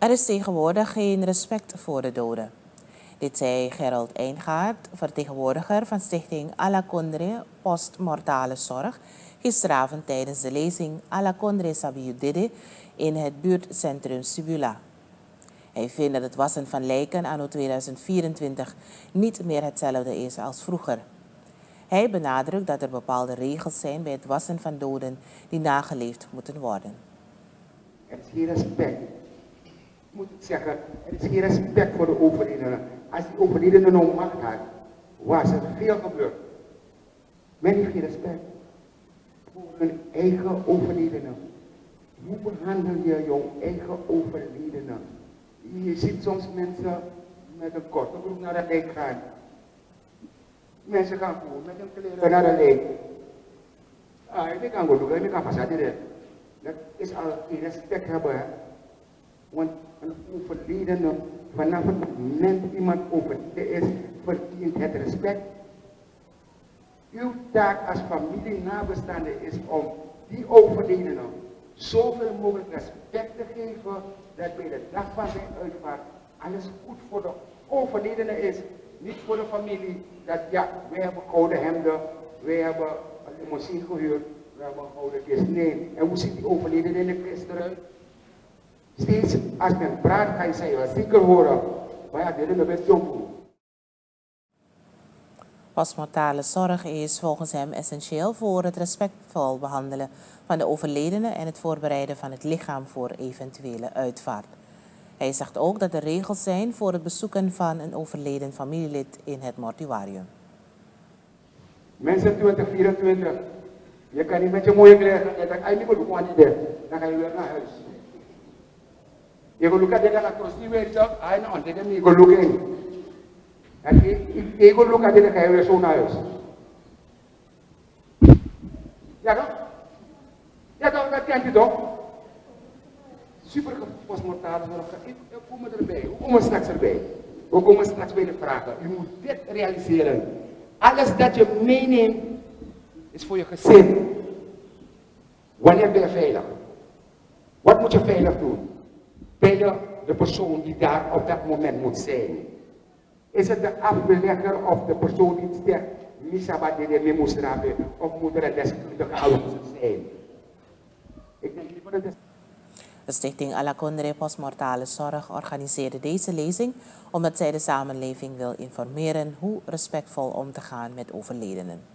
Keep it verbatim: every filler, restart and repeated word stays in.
Er is tegenwoordig geen respect voor de doden. Dit zei Gerald Eijngaard, vertegenwoordiger van stichting Alla Condre Postmortale Zorg, gisteravond tijdens de lezing Alla Condre Sabiu Dede in het buurtcentrum Sibula. Hij vindt dat het wassen van lijken anno tweeduizend vierentwintig niet meer hetzelfde is als vroeger. Hij benadrukt dat er bepaalde regels zijn bij het wassen van doden die nageleefd moeten worden. Er is geen respect. Ik moet het zeggen, er is geen respect voor de overledenen. Als die overledene nog macht had, was er veel gebeurd. Men heeft geen respect voor hun eigen overledene. Hoe behandel je jouw eigen overledene? Je ziet soms mensen met een korte broek naar de lijk gaan. Mensen gaan gewoon met een kleren naar de lijk. Ah, ik kan goed doen, ik kan passeren. Dat is al geen respect hebben. Hè? Want een overledene, vanaf het moment iemand overleden is, verdient het respect. Uw taak als familie nabestaande is om die overledene zoveel mogelijk respect te geven, dat bij de dag van zijn uitvaart alles goed voor de overledene is. Niet voor de familie, dat ja, wij hebben gouden hemden, wij hebben een limousine gehuurd, we hebben een gouden kist. Nee, en hoe ziet die overledene in de kist eruit? Steeds als men praat, ga je zeggen, zeker horen, maar ja, dit is een best jongen. Postmortale zorg is volgens hem essentieel voor het respectvol behandelen van de overledene en het voorbereiden van het lichaam voor eventuele uitvaart. Hij zegt ook dat er regels zijn voor het bezoeken van een overleden familielid in het mortuarium. Mensen twintig vierentwintig, je kan niet met je mooie kleren gaan, dan ga je niet meer doen, dan ga je weer naar huis. Je gaat lukken dat je troost niet weer zo, hij nou, dit is niet goed in. En je gaat lukken dat je weer zo naar huis. Ja toch? Ja toch, dat kent u toch? Super postmortale zorg. We komen erbij. We komen straks erbij. We komen straks bij de vragen. U moet dit realiseren. Alles dat je meeneemt is voor je gezin. Wanneer ben je veilig? Wat moet je veilig doen? Ben je de persoon die daar op dat moment moet zijn? Is het de afbelegger of de persoon die zegt, Misaba de me moest rapen, of moet er een deskundige aanwezig zijn? Ik denk liever dat het. De stichting Alla Condre Postmortale Zorg organiseerde deze lezing omdat zij de samenleving wil informeren hoe respectvol om te gaan met overledenen.